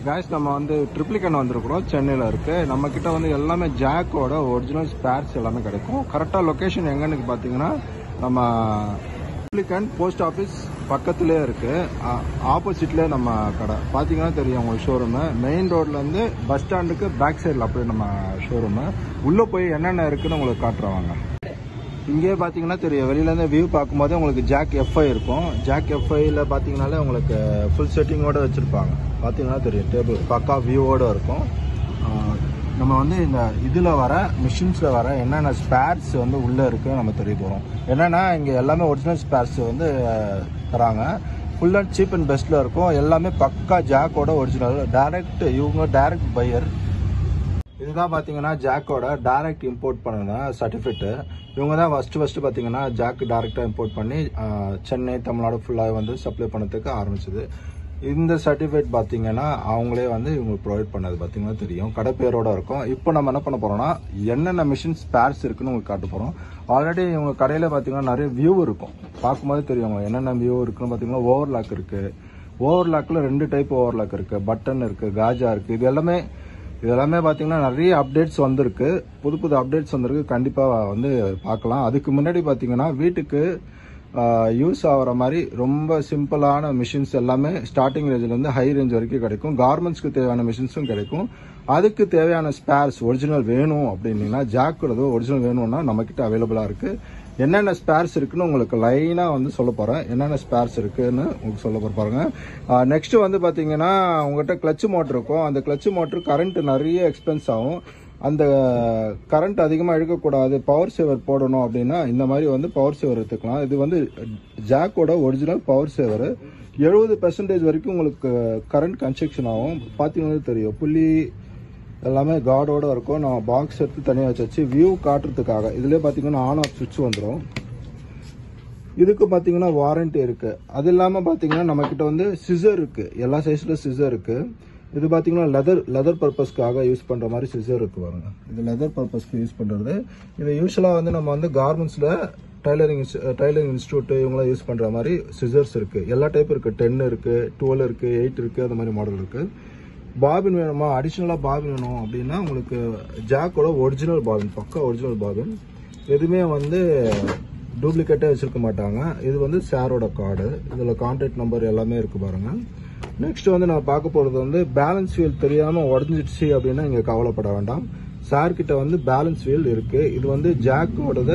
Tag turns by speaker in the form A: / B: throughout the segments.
A: Guys நம்ம வந்து ட்ரிப்ளிகன் வந்திருக்கோம் சென்னையில இருக்கு நம்ம கிட்ட வந்து எல்லாமே ஜாக்கோட ஒரிஜினல் ஸ்பேர்ஸ் எல்லாமே கிடைக்கும் கரெக்ட்டா லொகேஷன் எங்கன்னு பாத்தீங்கன்னா நம்ம ட்ரிப்ளிகன் போஸ்ட் ஆபீஸ் பக்கத்துலயே இருக்கு ஆப்போசிட்ல நம்ம கடை பாத்தீங்கன்னா தெரியும் உங்க ஷோரூம் மெயின் ரோட்ல இருந்து பஸ் ஸ்டாண்டுக்கு பேக் சைடுல அப்படியே நம்ம ஷோரூம் உள்ள போய் என்னென்ன இருக்குன்னு உங்களுக்கு காட்டுறவாங்க இங்கே பாத்தீங்கன்னா தெரியும் வெளியில இருந்து வியூ பார்க்கும்போது உங்களுக்கு ஜாக் எஃப்ஐ இருக்கும் ஜாக் எஃப்ஐல பாத்தீங்கன்னாலே உங்களுக்கு ஃபுல் செட்டிங்கோட வச்சிருப்பாங்க பாத்தீங்கன்னா தெரியும் டேபிள் பக்கா வியூவோட இருக்கும் நம்ம வந்து இந்த இதுல வர மிஷின்ஸ்ல வர என்னென்ன ஸ்பேர்ஸ் வந்து உள்ள இருக்கு நம்ம தெரிய போறோம் என்னன்னா இங்க எல்லாமே ஒரிஜினல் ஸ்பேர்ஸ் வந்து தராங்க ஃபுல் அண்ட் சீப் அண்ட் பெஸ்ட்ல இருக்கும் எல்லாமே பக்கா ஜாக்கோட ஒரிஜினல் டைரக்ட் இவங்க டைரக்ட் பையர் இதுதான் பாத்தீங்கன்னா ஜாக்கோட டைரக்ட் இம்போர்ட் பண்ண சர்டிபிகேட் இவங்க தான் ஃபர்ஸ்ட் பாத்தீங்கன்னா ஜாக் டைரக்டா இம்போர்ட் பண்ணி சென்னை தமிழ்நாடு ஃபுல்லா வந்து சப்ளை பண்ணதுக்கு ஆரம்பிச்சது இந்த சர்டிபிகேட் பாத்தீங்கன்னா அவங்களே வந்து இவங்க ப்ரொவைட் பண்ணது பாத்தீங்கன்னா தெரியும் கடை பேரோட இருக்கும் இப்போ நம்ம என்ன பண்ண போறோம்னா என்னென்ன மிஷின் ஸ்பேர்ஸ் இருக்குன்னு உங்களுக்கு காட்ட போறோம் ஆல்ரெடி இவங்க கடையில பாத்தீங்கன்னா நிறைய வியூ இருக்கும் பார்க்கும்போது தெரியும் என்னென்ன வியூ இருக்குன்னு பாத்தீங்கன்னா ஓவர்லாக் இருக்கு ஓவர்லாக்ல 2 டைப் ஓவர்லாக் இருக்கு பட்டன் இருக்கு காஜா இருக்கு இது எல்லாமே பாத்தீங்கன்னா நிறைய அப்டேட்ஸ் வந்திருக்கு புது அப்டேட்ஸ் வந்திருக்கு கண்டிப்பா வந்து பார்க்கலாம் அதுக்கு முன்னாடி பாத்தீங்கன்னா வீட்டுக்கு யூஸ் ஆகிற மாதிரி ரொம்ப சிம்பிளான மிஷின்ஸ் எல்லாமே ஸ்டார்டிங் ரேஞ்சில இருந்து ஹை ரேஞ்ச் வரைக்கும் கிடைக்கும் கார்மெண்ட்ஸ்க்கு தேவையான மிஷின்ஸும் கிடைக்கும் அதுக்கு தேவையான ஸ்பேர்ஸ் ஒரிஜினல் வேணும் அப்படின்னீங்கன்னா ஜாக்கோட ஒரிஜினல் வேணும்னா நம்ம கிட்ட அவைலபிளா இருக்கு என்னென்ன ஸ்பேர்ஸ் இருக்குன்னு உங்களுக்கு லைனா வந்து சொல்ல போறேன் என்னென்ன ஸ்பேர்ஸ் இருக்குன்னு உங்களுக்கு சொல்ல பாருங்க நெக்ஸ்ட் வந்து பாத்தீங்கன்னா உங்ககிட்ட கிளட்ச் மோட்டர் இருக்கும் அந்த கிளட்ச் மோட்டர் கரண்ட் நிறைய எக்ஸ்பென்ஸ் ஆகும் அந்த கரண்ட் அதிகமா இழுக்கக்கூடாது பவர் சேவர் போடணும் அப்படின்னா இந்த மாதிரி வந்து பவர் சேவர் எடுத்துக்கலாம் இது வந்து ஜாக்கோட ஒரிஜினல் பவர் சேவர் 70% வரைக்கும் உங்களுக்கு கரண்ட் கன்ஸ்ட்ரக்ஷன் ஆகும் பாத்தீங்கன்னா தெரியும் புள்ளி எல்லாமே கார்டோட இருக்கும் நான் பாக்ஸ் எடுத்து தனியாக வச்சு வியூ காட்டுறதுக்காக இதுல பாத்தீங்கன்னா ஆன் ஆஃப் சுவிட்ச் வந்துடும் இதுக்கு பாத்தீங்கன்னா வாரண்டி இருக்கு அது இல்லாம பாத்தீங்கன்னா நம்ம கிட்ட வந்து சிசர் இருக்கு எல்லா சைஸ்ல சிசர் இருக்கு இது பாத்தீங்கன்னா லெதர் பர்பஸ்க்காக யூஸ் பண்ற மாதிரி சிசர் இருக்கு பாருங்க இது லெதர் பர்பஸ்க்கு யூஸ் பண்றது இது யூஸ்வலா வந்து நம்ம வந்து கார்மெண்ட்ஸ்ல டைலரிங் இன்ஸ்டிடியூட் இவங்களாம் யூஸ் பண்ற மாதிரி சிசர்ஸ் இருக்கு எல்லா டைப் இருக்கு 10 இருக்கு 12 இருக்கு 8 இருக்கு அந்த மாதிரி மாடல் இருக்கு பாபின் வேணுமா அடிஷனலா பாபின் வேணும் அப்படின்னா உங்களுக்கு ஜாக்கோட ஒரிஜினல் பாபின் பக்கா ஒரிஜினல் பாபின் எதுவுமே வந்து டூப்ளிகேட்டே வச்சிருக்க மாட்டாங்க இது வந்து சாரோட கார்டு இதுல கான்டாக்ட் நம்பர் எல்லாமே இருக்கு பாருங்க நெக்ஸ்ட் வந்து நான் பார்க்க போறது வந்து பேலன்ஸ் வீல் தெரியாம உடஞ்சிடுச்சு அப்படின்னா நீங்க கவலைப்பட வேண்டாம் சார் கிட்ட வந்து பேலன்ஸ் வீல் இருக்கு இது வந்து ஜாக்கோடது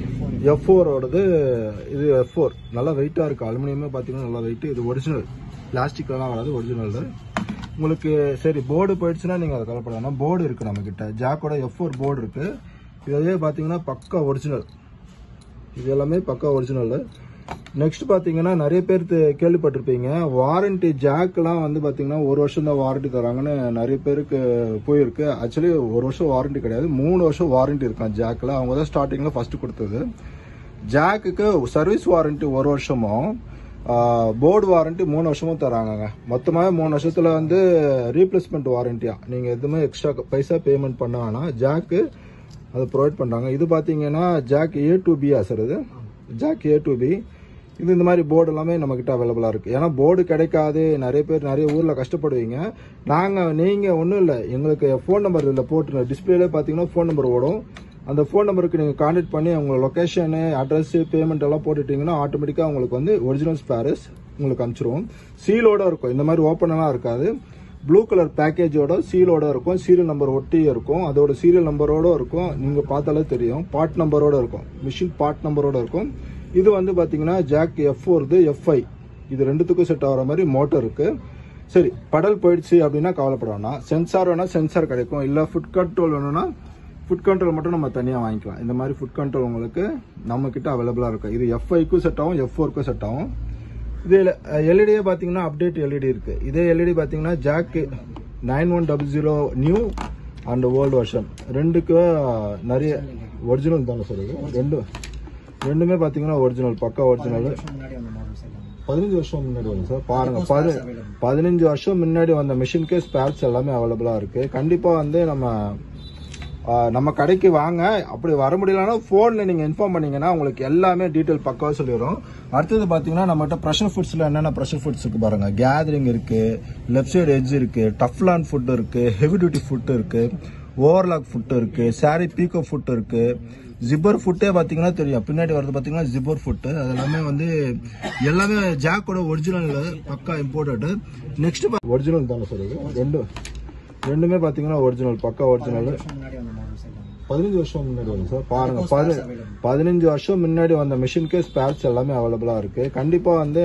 A: F4 ஓடது இது F4 நல்லா வெயிட்டா இருக்கு அலுமினியமே பாத்தீங்கன்னா நல்லா வெயிட் இது ஒரிஜினல் பிளாஸ்டிக்லாம் வராது ஒரிஜினல் உங்களுக்கு சரி போர்டு போயிடுச்சுன்னா நீங்க அதை கவலைப்பட வேண்டாம் போர்டு இருக்கு நம்ம கிட்ட ஜாக்கோட F4 போர்டு இருக்கு இதே பாத்தீங்கன்னா பக்கா ஒரிஜினல் இது எல்லாமே பக்கா ஒரிஜினல் நெக்ஸ்ட் பாத்தீங்கன்னா நிறைய பேர் கேள்விப்பட்டிருப்பீங்க வாரண்டி ஜாக்லாம் வந்து பாத்தீங்கன்னா 1 வருஷம் தான் வாரண்டி தராங்கன்னு நிறைய பேருக்கு போயிருக்கு ஆக்சுவலி 1 வருஷம் வாரண்டி கிடையாது 3 வருஷம் வாரண்டி இருக்கான் ஜாக்ல அவங்க தான் ஸ்டார்டிங்ல ஃபர்ஸ்ட் கொடுத்தது ஜாக்குக்கு சர்வீஸ் வாரண்டி 1 வருஷமும் போர்டு வாரண்டி 3 வருஷமும் தராங்க மொத்தமாக 3 வருஷத்துல வந்து ரீப்ளேஸ்மெண்ட் வாரண்டியா நீங்க எதுவுமே எக்ஸ்ட்ரா பைசா பேமெண்ட் பண்ண வேணாம் ஜாக்கு அதை ப்ரொவைட் பண்றாங்க இது பாத்தீங்கன்னா ஜாக் A2B சார் இது ஜாக் A2B இது இந்த மாதிரி போர்டு எல்லாமே நம்ம கிட்ட அவைலபிளா இருக்கு ஏன்னா போர்டு கிடைக்காது நிறைய பேர் நிறைய ஊர்ல கஷ்டப்படுவீங்க நீங்க ஒன்றும் இல்லை எங்களுக்கு ஃபோன் நம்பர் இதில் போட்டு டிஸ்பிளேல பாத்தீங்கன்னா ஃபோன் நம்பர் ஓடும் அந்த ஃபோன் நம்பருக்கு நீங்க கான்டாக்ட் பண்ணி உங்க லொகேஷன் அட்ரஸ் பேமெண்ட் எல்லாம் போட்டுட்டீங்கன்னா ஆட்டோமேட்டிக்கா உங்களுக்கு வந்து ஒரிஜினல் ஸ்பேர்ஸ் உங்களுக்கு அனுப்பிச்சிருவோம் சீலோட இருக்கும் இந்த மாதிரி ஓப்பன் எல்லாம் இருக்காது ப்ளூ கலர் பேக்கேஜோட சீலோட இருக்கும் சீரியல் நம்பர் ஒட்டி இருக்கும் அதோட சீரியல் நம்பரோட இருக்கும் நீங்க பார்த்தாலே தெரியும் பார்ட் நம்பரோட இருக்கும் மிஷின் பார்ட் நம்பரோட இருக்கும் இது வந்து பாத்தீங்கன்னா ஜாக் F4 F5 இது ரெண்டுத்துக்கும் செட் ஆகிற மாதிரி மோட்டர் இருக்கு சரி படல் போயிடுச்சு அப்படின்னா கவலைப்பட வேணாம் சென்சார் வேணா சென்சார் கிடைக்கும் இல்ல ஃபுட் கண்ட்ரோல் வேணும்னா ஃபுட் கண்ட்ரோல் மட்டும் நம்ம தனியா வாங்கிக்கலாம் இந்த மாதிரி ஃபுட் கண்ட்ரோல் உங்களுக்கு நம்ம கிட்ட அவைலபிளா இருக்கும் இது F5க்கும் செட் ஆகும் F4க்கும் செட் ஆகும் இது எல்இடியே பாத்தீங்கன்னா அப்டேட் எல்இடி இருக்கு இதே எல்இடி பாத்தீங்கன்னா ஜாக் 9100 நியூ அண்ட் ஓல்டு வருஷன் ரெண்டுக்கு நிறைய ஒரிஜினல் தானே சொல்றது ரெண்டுமே பாத்தீங்கன்னா ஒரிஜினல் பக்கா ஒரிஜினல் 15 வருஷம் முன்னாடி வரும் சார் பாருங்க 15 வருஷம் முன்னாடி வந்த மிஷினுக்கே ஸ்பேர்ஸ் எல்லாமே அவைலபிளா இருக்கு கண்டிப்பா வந்து நம்ம நம்ம கடைக்கு வாங்க. அப்படி வர முடியலன்னா ஃபோனில் நீங்கள் இன்ஃபார்ம் பண்ணீங்கன்னா உங்களுக்கு எல்லாமே டீட்டெயில் பக்காவாக சொல்லிடுறோம். அடுத்தது பார்த்தீங்கன்னா நம்மகிட்ட ப்ரெஷர் ஃபுட்ஸில் என்னென்ன ப்ரெஷர் ஃபுட்ஸ் இருக்குது பாருங்கள். கேதரிங் இருக்குது, லெஃப்ட் சைடு எட்ஜ் இருக்குது, டஃப்லான் ஃபுட் இருக்குது, ஹெவி டியூட்டி ஃபுட் இருக்குது, ஓவர்லாக் ஃபுட் இருக்குது, சாரி பீக்கோ ஃபுட் இருக்குது, ஜிப்பர் ஃபுட்டே பார்த்தீங்கன்னா தெரியும். பின்னாடி வரது பார்த்தீங்கன்னா ஜிப்பர் ஃபுட்டு. அது எல்லாமே வந்து எல்லாமே ஜாக்கோட ஒரிஜினல் பக்கா இம்போர்ட்டடு. நெக்ஸ்ட் ஒரிஜினல் தானே சார் இது ரெண்டுமே பார்த்தீங்கன்னா ஒரிஜினல் பக்கா ஒரிஜினல். 15 வருஷம் முன்னாடி வந்து சார் பாருங்க, 15 வருஷம் முன்னாடி வந்த மிஷினுக்கே ஸ்பேர்ஸ் எல்லாமே அவைலபிளாக இருக்கு. கண்டிப்பாக வந்து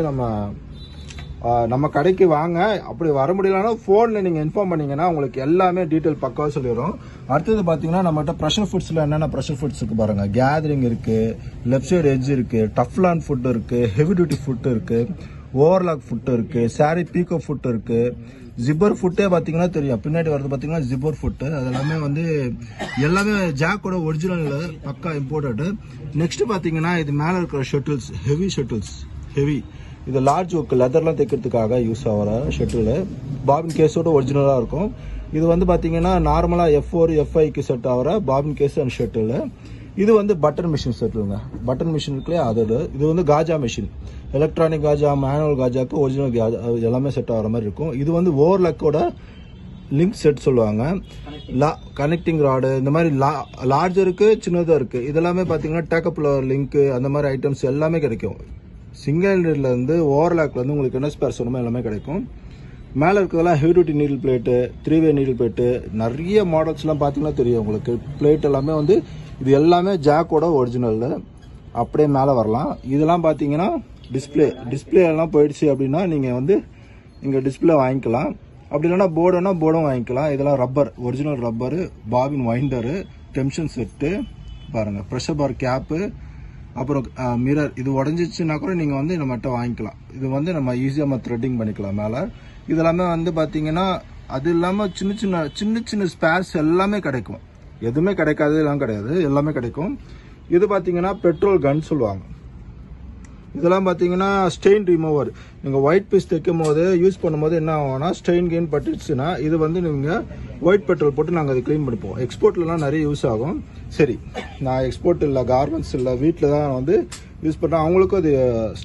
A: நம்ம கடைக்கு வாங்க. அப்படி வர முடியலன்னா ஃபோனில் நீங்கள் இன்ஃபார்ம் பண்ணீங்கன்னா உங்களுக்கு எல்லாமே டீட்டெயில் பக்காவாக சொல்லிடுறோம். அடுத்தது பார்த்தீங்கன்னா நம்மகிட்ட ப்ரெஷர் ஃபுட்ஸில் என்னென்ன ப்ரெஷர் ஃபுட்ஸ் இருக்குது பாருங்கள். கேதரிங் இருக்குது, லெஃப்ட் சைடு எட்ஜ் இருக்குது, டஃப்லான் ஃபுட் இருக்குது, ஹெவி டியூட்டி ஃபுட் இருக்குது, ஓவர்லாக் ஃபுட் இருக்குது, சாரி பீக்கோ ஃபுட் இருக்குது, ஜிப்பர் ஃபுட்டே பார்த்தீங்கன்னா தெரியும். பின்னாடி வரது பார்த்தீங்கன்னா ஜிப்பர் ஃபுட்டு. அது எல்லாமே வந்து எல்லாமே ஜாக்கோட ஒரிஜினல் பக்கா இம்போர்ட்டடு. நெக்ஸ்ட் பார்த்தீங்கன்னா இது மேலே இருக்கிற ஷட்டில்ஸ், ஹெவி ஷட்டில்ஸ், ஹெவி இது லார்ஜ் ஒர்க் லெதர்லாம் தைக்கிறதுக்காக யூஸ் ஆகிற ஷட்டில். பாபின் கேஸோட ஒரிஜினலாக இருக்கும். இது வந்து பார்த்தீங்கன்னா நார்மலாக F4 F5க்கு செட் ஆகிற பாபின் கேஸ் அண்ட் ஷட்டில். இது வந்து பட்டன் மிஷின் செட்டுங்க. பட்டன் மிஷின் இருக்குல்லையே அதோட. இது வந்து காஜா மிஷின், எலக்ட்ரானிக் காஜா, மேனுவல் காஜாக்கு ஒரிஜினல் காஜா எல்லாமே செட் ஆகிற மாதிரி இருக்கும். இது வந்து ஓவர்லாக்கோட லிங்க் செட் சொல்லுவாங்க. கனெக்டிங் ராடு இந்த மாதிரி லார்ஜருக்கு சின்னதாக இருக்குது. இதெல்லாமே பார்த்தீங்கன்னா டேக்கப்பில் லிங்க்கு அந்த மாதிரி ஐட்டம்ஸ் எல்லாமே கிடைக்கும். சிங்கிள் நீட்லேருந்து ஓவர்லாக்லேருந்து உங்களுக்கு என்ன ஸ்பேர் சொன்னமோ எல்லாமே கிடைக்கும். மேலே இருக்கிறதெல்லாம் ஹெவி டியூட்டி நீடில் பிளேட்டு, 3-வே நீடில் பிளேட்டு, நிறைய மாடல்ஸ்லாம் பார்த்தீங்கன்னா தெரியும் உங்களுக்கு. பிளேட் எல்லாமே வந்து இது எல்லாமே ஜாக்கோட ஒரிஜினல். அப்படியே மேலே வரலாம். இதெல்லாம் பார்த்தீங்கன்னா டிஸ்பிளே எல்லாம் போயிடுச்சு அப்படின்னா நீங்கள் வந்து இங்கே டிஸ்பிளே வாங்கிக்கலாம். அப்படி இல்லைன்னா போர்டும் வாங்கிக்கலாம். இதெல்லாம் rubber, original rubber, bobbin winder, tension set பாருங்கள், ப்ரெஷர் பார் கேப்பு, அப்புறம் மிரர். இது உடஞ்சிச்சுன்னா கூட நீங்கள் வந்து நம்மகிட்ட வாங்கிக்கலாம். இது வந்து நம்ம ஈஸியாக நம்ம த்ரெட்டிங் பண்ணிக்கலாம் மேலே. இதெல்லாமே வந்து பார்த்தீங்கன்னா அது இல்லாமல் சின்ன சின்ன ஸ்பேர்ஸ் எல்லாமே கிடைக்கும். எதுவுமே கிடைக்காது எல்லாம் கிடையாது, எல்லாமே கிடைக்கும். இது பார்த்தீங்கன்னா பெட்ரோல் கன் சொல்லுவாங்க. இதெல்லாம் பார்த்தீங்கன்னா ஸ்டெயின் ரிமூவர். நீங்கள் ஒயிட் பீஸ் தைக்கும் போது யூஸ் பண்ணும்போது என்ன ஆகும்னா ஸ்டெயின் கெயின் பட்டுச்சுன்னா இது வந்து நீங்கள் ஒயிட் பெட்ரோல் போட்டு நாங்கள் அதை க்ளீன் பண்ணிப்போம். எக்ஸ்போர்ட்லாம் நிறைய யூஸ் ஆகும். சரி, நான் எக்ஸ்போர்ட் இல்லை, கார்மெண்ட்ஸ் இல்லை, வீட்டில் தான் வந்து யூஸ் பண்ணுறேன். அவங்களுக்கும் அது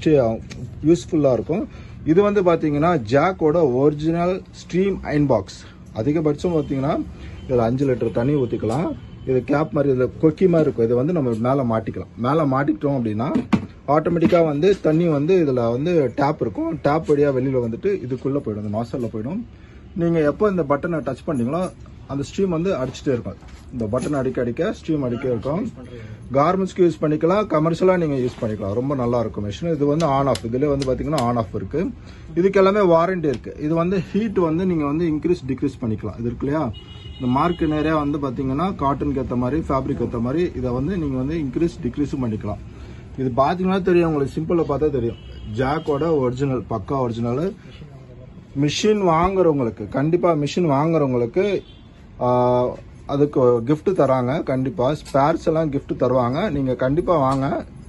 A: யூஸ்ஃபுல்லாக இருக்கும். இது வந்து பார்த்தீங்கன்னா ஜாக்கோட ஒரிஜினல் ஸ்ட்ரீம் அயன் பாக்ஸ். அதிகபட்சம் பார்த்தீங்கன்னா இதில் 5 லிட்டர் தண்ணி ஊற்றிக்கலாம். இது கேப் மாதிரி, இதில் கொக்கி மாதிரி இருக்கும். இதை வந்து நம்ம மேலே மாட்டிக்கலாம். மேலே மாட்டிக்கிட்டோம் அப்படின்னா ஆட்டோமேட்டிக்காக வந்து தண்ணி வந்து இதில் வந்து டேப் இருக்கும். டேப் வழியாக வெளியில் வந்துட்டு இதுக்குள்ளே போயிடும், இந்த நாசலில் போயிடும். நீங்கள் எப்போ இந்த பட்டனை டச் பண்ணிங்களோ அந்த ஸ்ட்ரீம் வந்து அடிச்சுட்டே இருக்கும். இந்த பட்டன் அடிக்க ஸ்ட்ரீம் அடிக்க இருக்கும். கார்மெண்ட்ஸ்க்கு யூஸ் பண்ணிக்கலாம், கமர்ஷியலாக நீங்கள் யூஸ் பண்ணிக்கலாம். ரொம்ப நல்லா இருக்கும் மிஷின். இது வந்து ஆன் ஆஃப், இதில் வந்து பார்த்தீங்கன்னா ஆன் ஆஃப் இருக்குது. இதுக்கு எல்லாமே வாரண்டி இருக்குது. இது வந்து ஹீட் வந்து நீங்கள் வந்து இன்க்ரீஸ் டிக்ரீஸ் பண்ணிக்கலாம். இது இருக்கு இல்லையா, இந்த மார்க் நிறையா வந்து பார்த்தீங்கன்னா காட்டனுக்கு ஏற்ற மாதிரி, ஃபேப்ரிக் ஏற்ற மாதிரி இதை வந்து நீங்கள் வந்து இன்க்ரீஸ் டிக்ரீஸும் பண்ணிக்கலாம். இது பார்த்தீங்கன்னா தெரியும் உங்களுக்கு, சிம்பிளாக பார்த்தா தெரியும். ஜாக்கோட ஒரிஜினல் பக்கா ஒரிஜினல். மிஷின் வாங்குறவங்களுக்கு, கண்டிப்பாக மிஷின் வாங்குறவங்களுக்கு அதுக்கு கிஃப்ட் தராங்க. கண்டிப்பாக ஸ்பேர்ஸ் எல்லாம் கிஃப்ட் தருவாங்க. நீங்கள் கண்டிப்பாக வாங்க.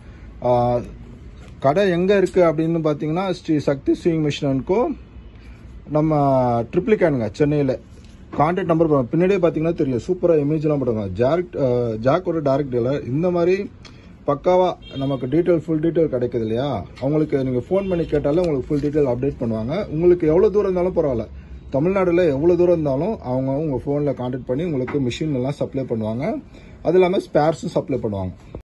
A: கடை எங்கே இருக்குது அப்படின்னு பார்த்தீங்கன்னா ஸ்ரீ சக்தி ஸ்விங் மிஷினுக்கும் நம்ம ட்ரிப்ளிகேனுங்க சென்னையில். கான்டாக்ட் நம்பர் பின்னாடியே பார்த்தீங்கன்னா தெரியும். சூப்பராக இமேஜ்லாம் போடுவாங்க. ஜாக்கோட டைரக்ட் டீலர். இந்த மாதிரி பக்காவாக நமக்கு ஃபுல் டீட்டெயில் கிடைக்குது இல்லையா, அவங்களுக்கு நீங்கள் ஃபோன் பண்ணி கேட்டாலும் உங்களுக்கு ஃபுல் டீட்டெயில் அப்டேட் பண்ணுவாங்க. உங்களுக்கு எவ்வளோ தூரம் இருந்தாலும் பரவாயில்ல, தமிழ்நாடுல எவ்வளோ தூரம் இருந்தாலும் அவங்க உங்கள் ஃபோனில் கான்டாக்ட் பண்ணி உங்களுக்கு மிஷின் எல்லாம் சப்ளை பண்ணுவாங்க. அது இல்லாமல் ஸ்பேர்ஸும் சப்ளை பண்ணுவாங்க.